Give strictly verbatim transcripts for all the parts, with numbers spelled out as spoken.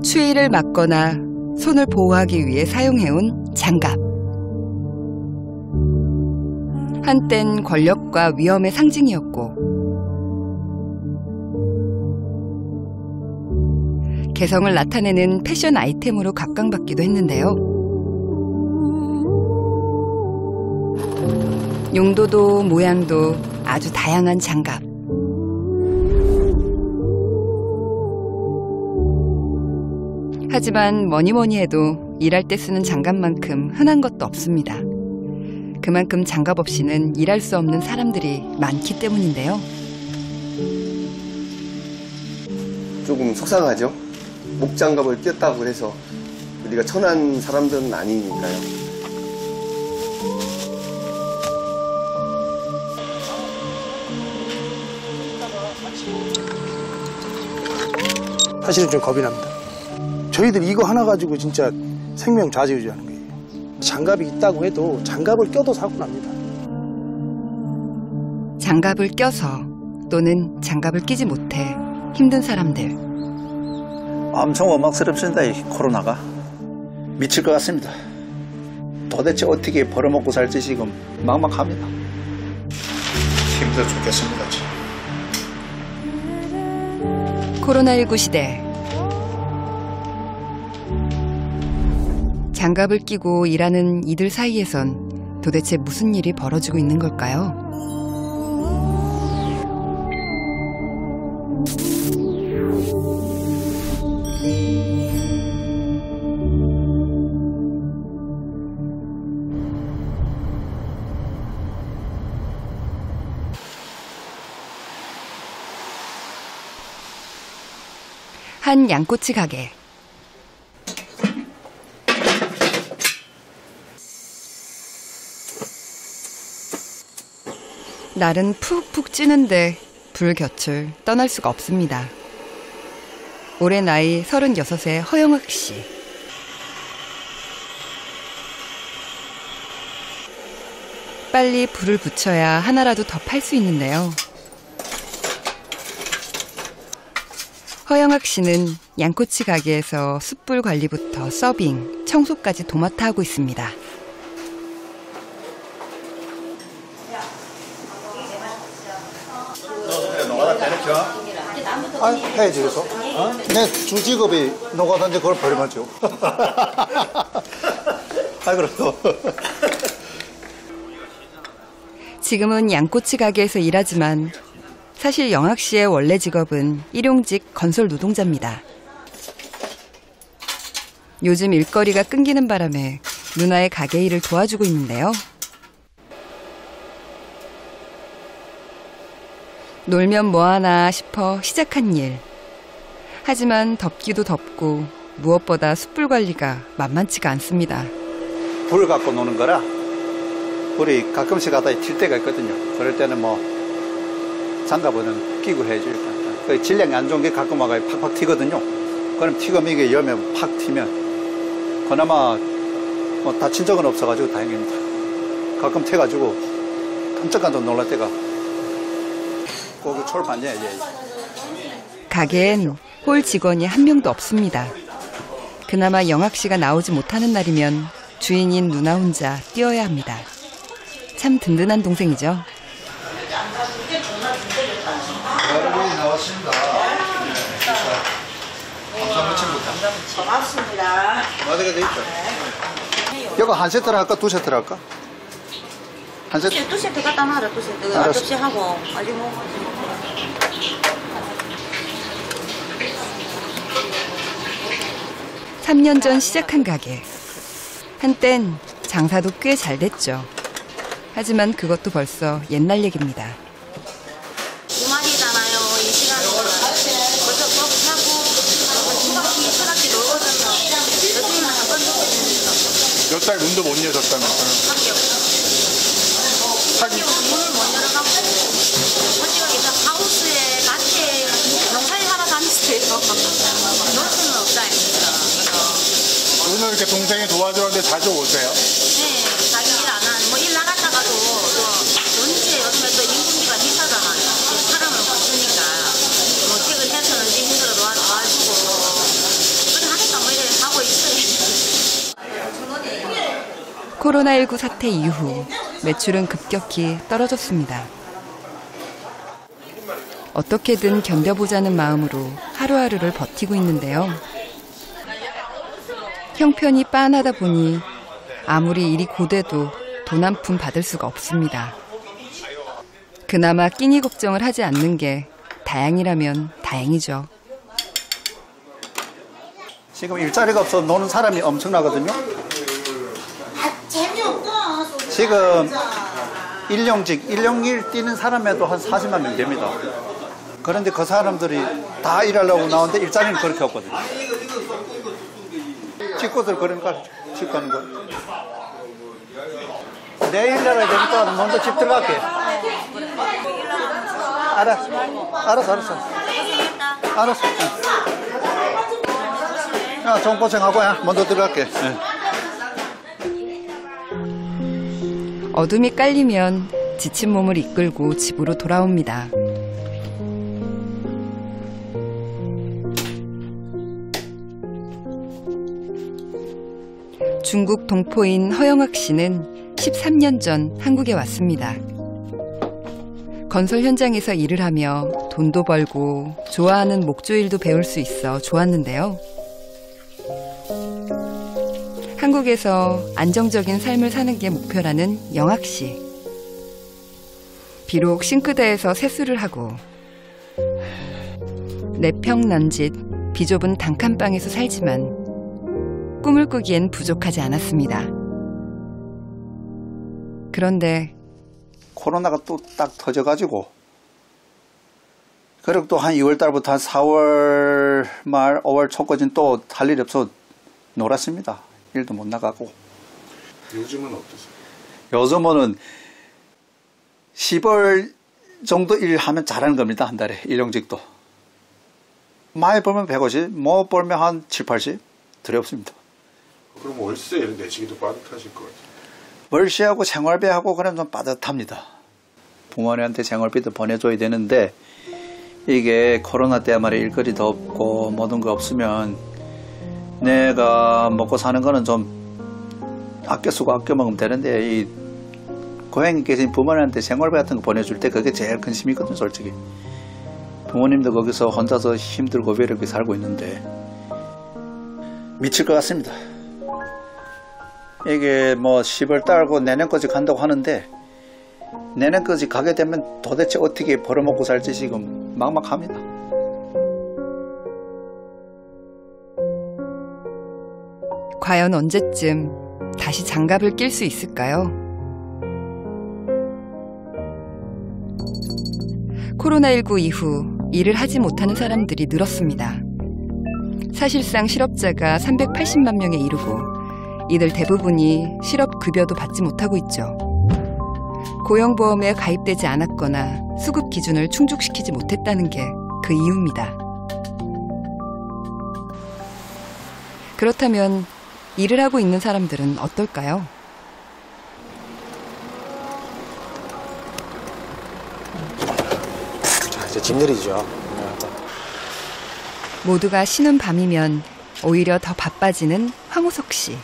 추위를 막거나 손을 보호하기 위해 사용해온 장갑. 한땐 권력과 위험의 상징이었고 개성을 나타내는 패션 아이템으로 각광받기도 했는데요. 용도도 모양도 아주 다양한 장갑. 하지만 뭐니 뭐니 해도 일할 때 쓰는 장갑만큼 흔한 것도 없습니다. 그만큼 장갑 없이는 일할 수 없는 사람들이 많기 때문인데요. 조금 속상하죠? 목장갑을 꼈다고 해서 우리가 천한 사람들은 아니니까요. 사실은 좀 겁이 납니다. 저희들 이거 하나 가지고 진짜 생명 좌지우지하는 거예요. 장갑이 있다고 해도 장갑을 껴도 사고 납니다. 장갑을 껴서 또는 장갑을 끼지 못해 힘든 사람들. 엄청 원망스럽습니다. 이 코로나가. 미칠 것 같습니다. 도대체 어떻게 벌어먹고 살지 지금 막막합니다. 힘들어 죽겠습니다. 코로나십구 시대. 장갑을 끼고 일하는 이들 사이에선 도대체 무슨 일이 벌어지고 있는 걸까요? 한 양꼬치 가게. 날은 푹푹 찌는데 불곁을 떠날 수가 없습니다. 올해 나이 서른여섯의 허영학 씨. 빨리 불을 붙여야 하나라도 더 팔 수 있는데요. 허영학 씨는 양꼬치 가게에서 숯불 관리부터 서빙, 청소까지 도맡아 하고 있습니다. 아, 해야지, 그래서. 어? 내 주직업이 노가다인데 그걸 버리면 아, 그래도. 지금은 양꼬치 가게에서 일하지만 사실 영학 씨의 원래 직업은 일용직 건설 노동자입니다. 요즘 일거리가 끊기는 바람에 누나의 가게 일을 도와주고 있는데요. 놀면 뭐하나 싶어 시작한 일. 하지만 덥기도 덥고 무엇보다 숯불 관리가 만만치가 않습니다. 불을 갖고 노는 거라 불이 가끔씩 가다 튈 때가 있거든요. 그럴 때는 뭐 장갑은 끼고 해줘야 돼. 질량이 안 좋은 게 가끔 와가 팍팍 튀거든요. 그럼 튀면 이게 열면 팍 튀면 그나마 뭐 다친 적은 없어가지고 다행입니다. 가끔 튀어가지고 깜짝깜짝 놀랄 때가 거기 철판이야. 예. 가게엔 홀 직원이 한 명도 없습니다. 그나마 영학 씨가 나오지 못하는 날이면 주인인 누나 혼자 뛰어야 합니다. 참 든든한 동생이죠. 나왔습니다. 고맙습니다. 어디가 돼 있죠? 이거 한 세트를 할까? 두 세트를 할까? 한 세트? 두 세트 갖다 놔라, 두 세트. 알았어. 접시 하고, 아직 뭐. 삼 년 전 시작한 가게. 한땐 장사도 꽤 잘 됐죠. 하지만 그것도 벌써 옛날 얘기입니다. 주말이잖아요. 이 시간에 벌써 수업 하고 한 바퀴 세 바퀴 놀거든요. 요즘에는 한 번 놀거든요. 몇 달 문도 못 여셨다면서요? 학교. 학교 문을 못 열어갖고 솔직하게 저 하우스에 마트에 경찰 하러 다녔어요. 놀 수는 없다 아닙니까. 오늘 이렇게 동생이 도와주는데 자주 오세요? 네, 자기 일 안 하는 뭐 일 나갔다가도 또 전체 요즘에 또 인건비가 비싸잖아요. 사람을 없으니까 뭐 퇴근해서는 힘들어 도와주고 그래 하는 코로나십구 사태 이후 매출은 급격히 떨어졌습니다. 어떻게든 견뎌보자는 마음으로 하루하루를 버티고 있는데요. 형편이 빤하다 보니 아무리 일이 고돼도 돈 한 푼 받을 수가 없습니다. 그나마 끼니 걱정을 하지 않는 게 다행이라면 다행이죠. 지금 일자리가 없어 노는 사람이 엄청나거든요. 지금 일용직, 일용일 뛰는 사람에도 한 사십만 명 됩니다. 그런데 그 사람들이 다 일하려고 나오는데 일자리는 그렇게 없거든요. 직구들 그러니까 직구하는 거. 내일 나가야 되니까 먼저 집 들어갈게. 알았어, 알았어, 알았어. 알았어. 야, 좀 고생하고 야, 먼저 들어갈게. 네. 어둠이 깔리면 지친 몸을 이끌고 집으로 돌아옵니다. 중국 동포인 허영학 씨는 십삼 년 전 한국에 왔습니다. 건설 현장에서 일을 하며 돈도 벌고 좋아하는 목조일도 배울 수 있어 좋았는데요. 한국에서 안정적인 삶을 사는 게 목표라는 영학 씨. 비록 싱크대에서 세수를 하고 내평난짓 비좁은 단칸방에서 살지만 꿈을 꾸기엔 부족하지 않았습니다. 그런데 코로나가 또 딱 터져가지고 그리고 또 한 이월 달부터 한 사월 말 오월 초까지는 또 할 일이 없어 놀았습니다. 일도 못 나가고. 요즘은 어떠세요? 요즘은 십월 정도 일하면 잘하는 겁니다. 한 달에 일용직도. 많이 벌면 백오십, 못 벌면 한 칠, 팔십 두렵습니다. 그럼 월세 내시기도 빠듯하실 것 같아요. 월세하고 생활비하고 그러면 좀 빠듯합니다. 부모님한테 생활비도 보내줘야 되는데 이게 코로나 때 말이야 일거리도 없고 모든 거 없으면 내가 먹고 사는 거는 좀 아껴 쓰고 아껴 먹으면 되는데 이 고향에 계신 부모님한테 생활비 같은 거 보내줄 때 그게 제일 큰 힘이거든 솔직히. 부모님도 거기서 혼자서 힘들고 외롭게 살고 있는데 미칠 것 같습니다. 이게 뭐 십월 달고 내년까지 간다고 하는데 내년까지 가게 되면 도대체 어떻게 벌어먹고 살지 지금 막막합니다. 과연 언제쯤 다시 장갑을 낄 수 있을까요? 코로나십구 이후 일을 하지 못하는 사람들이 늘었습니다. 사실상 실업자가 삼백팔십만 명에 이르고 이들 대부분이 실업급여도 받지 못하고 있죠. 고용보험에 가입되지 않았거나 수급 기준을 충족시키지 못했다는 게 그 이유입니다. 그렇다면 일을 하고 있는 사람들은 어떨까요? 자, 이제 짐 내리죠. 모두가 쉬는 밤이면 오히려 더 바빠지는 황우석 씨.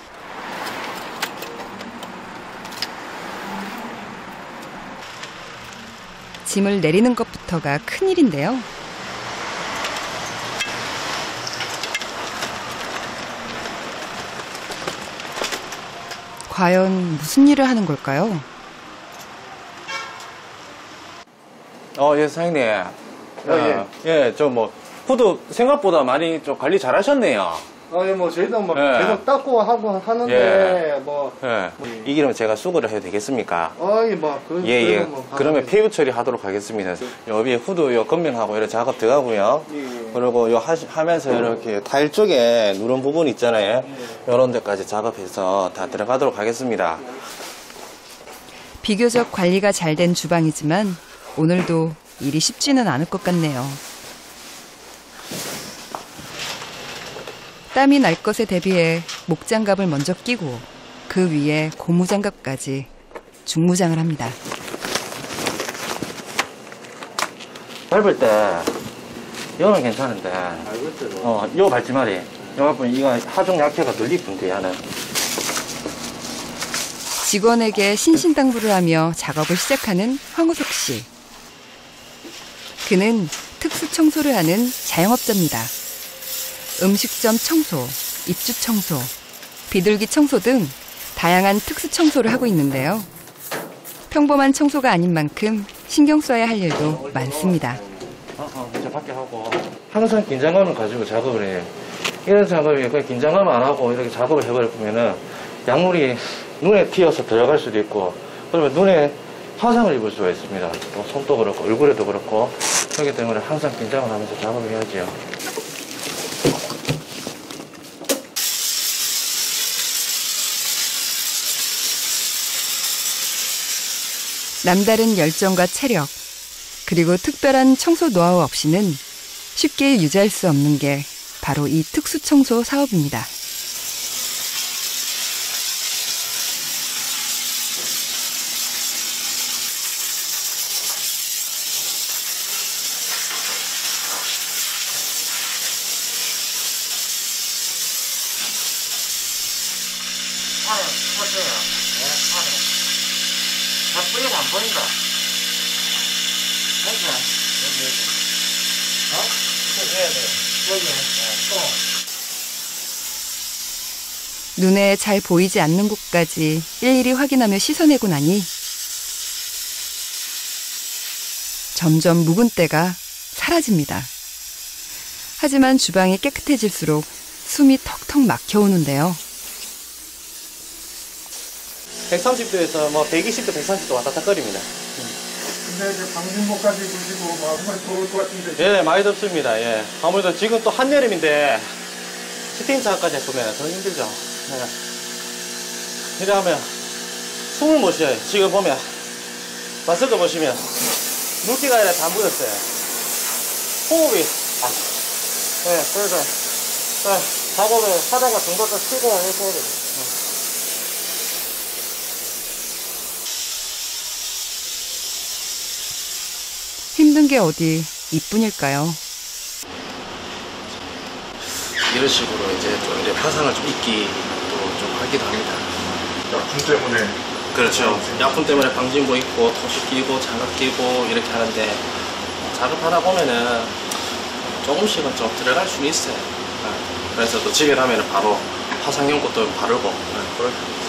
짐을 내리는 것부터가 큰일인데요. 과연 무슨 일을 하는 걸까요? 어, 예, 사장님. 어, 예, 예, 저 뭐, 후드 생각보다 많이 좀 관리 잘 하셨네요. 아, 예, 뭐, 저희도 뭐, 예. 계속 닦고 하고 하는데, 예. 뭐. 예. 이 길은 제가 수거를 해도 되겠습니까? 아, 예, 뭐, 그, 예, 예. 뭐 그러면 폐유 처리하도록 하겠습니다. 요 위에 후드 요 건면하고 이런 작업 들어가고요. 예, 예. 그리고 요 하, 하면서 이렇게 타일 쪽에 누런 부분 있잖아요. 요런 데까지 작업해서 다 들어가도록 하겠습니다. 비교적 관리가 잘 된 주방이지만 오늘도 일이 쉽지는 않을 것 같네요. 땀이 날 것에 대비해 목장갑을 먼저 끼고 그 위에 고무장갑까지 중무장을 합니다. 밟을 때 이거는 괜찮은데 어, 요 밟지마리 요 앞은 이거 하중 약해가 늘리던데 하는 직원에게 신신당부를 하며 작업을 시작하는 황우석 씨. 그는 특수 청소를 하는 자영업자입니다. 음식점 청소, 입주 청소, 비둘기 청소 등 다양한 특수 청소를 하고 있는데요. 평범한 청소가 아닌 만큼 신경 써야 할 일도 많습니다. 어, 어, 먼저 밖에 하고. 항상 긴장감을 가지고 작업을 해요. 이런 작업이 그냥 긴장감 안 하고 이렇게 작업을 해버리면은 약물이 눈에 튀어서 들어갈 수도 있고, 그러면 눈에 화상을 입을 수가 있습니다. 또 손도 그렇고 얼굴에도 그렇고. 그렇기 때문에 항상 긴장을 하면서 작업을 해야지요. 남다른 열정과 체력, 그리고 특별한 청소 노하우 없이는 쉽게 유지할 수 없는 게 바로 이 특수 청소 사업입니다. 안에 보세요. 네, 안에. 나쁘게 안 보인다. 여기, 여기, 여기. 어? 이거 해야 돼요. 여기, 네, 또. 눈에 잘 보이지 않는 곳까지 일일이 확인하며 씻어내고 나니 점점 묵은 때가 사라집니다. 하지만 주방이 깨끗해질수록 숨이 턱턱 막혀오는데요. 백삼십 도에서 뭐 백이십 도, 백삼십 도 왔다 갔다 거립니다. 근데 이제 방진복까지 보시고 막 정말 더울 것 같은데. 예, 많이 덥습니다. 예. 아무래도 지금 또 한여름인데 스팀사까지 해보면 더 힘들죠. 예. 이러면 숨을 못 쉬어요. 지금 보면 마스크 보시면 물기가 아니라 다 묻었어요. 호흡이. 아. 예, 그래서 예, 작업을 하다가 정도껏 쉬고 해줘야 됩니다. 예. 힘든 게 어디 이뿐일까요? 이런 식으로 이제 좀 이제 화상을 좀 입기도 좀 하기도 합니다. 약품 때문에. 그렇죠. 약품 때문에 방진복 입고 토시 끼고 장갑 끼고 이렇게 하는데 작업하다 보면은 조금씩은 좀 들어갈 수는 있어요. 그래서 또 집에 가면은 바로 화상용 것도 바르고 그렇게 합니다.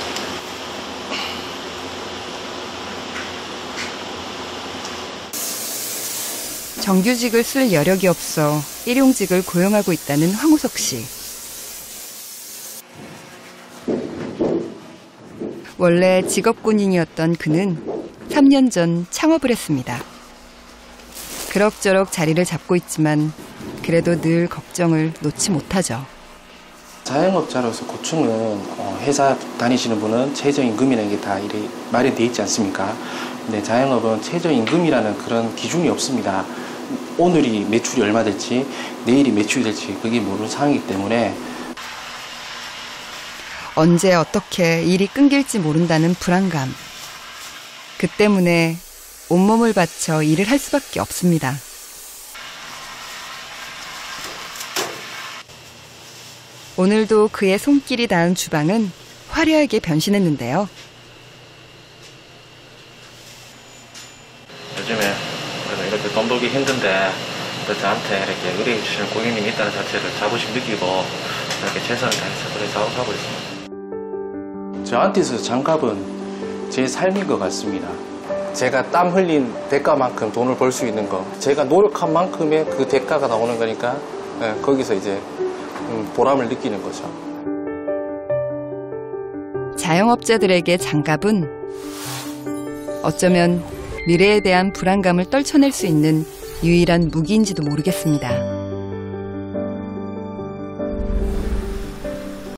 정규직을 쓸 여력이 없어 일용직을 고용하고 있다는 황우석 씨. 원래 직업군인이었던 그는 삼 년 전 창업을 했습니다. 그럭저럭 자리를 잡고 있지만 그래도 늘 걱정을 놓지 못하죠. 자영업자로서 고충은 어, 회사 다니시는 분은 최저임금이라는 게 다 이리 마련되어 있지 않습니까? 근데 자영업은 최저임금이라는 그런 기준이 없습니다. 오늘이 매출이 얼마 될지 내일이 매출이 될지 그게 모르는 상황이기 때문에 언제 어떻게 일이 끊길지 모른다는 불안감. 그 때문에 온몸을 바쳐 일을 할 수밖에 없습니다. 오늘도 그의 손길이 닿은 주방은 화려하게 변신했는데요. 요즘에 그래도 이렇게 돈 벌기 힘든데 또 저한테 이렇게 의뢰해 주시는 고객님이 있다는 자체를 자부심 느끼고 이렇게 최선을 다해서 그래 작업하고 있습니다. 저한테 있어서 장갑은 제 삶인 것 같습니다. 제가 땀 흘린 대가만큼 돈을 벌 수 있는 거, 제가 노력한 만큼의 그 대가가 나오는 거니까 네, 거기서 이제 보람을 느끼는 거죠. 자영업자들에게 장갑은 어쩌면 미래에 대한 불안감을 떨쳐낼 수 있는 유일한 무기인지도 모르겠습니다.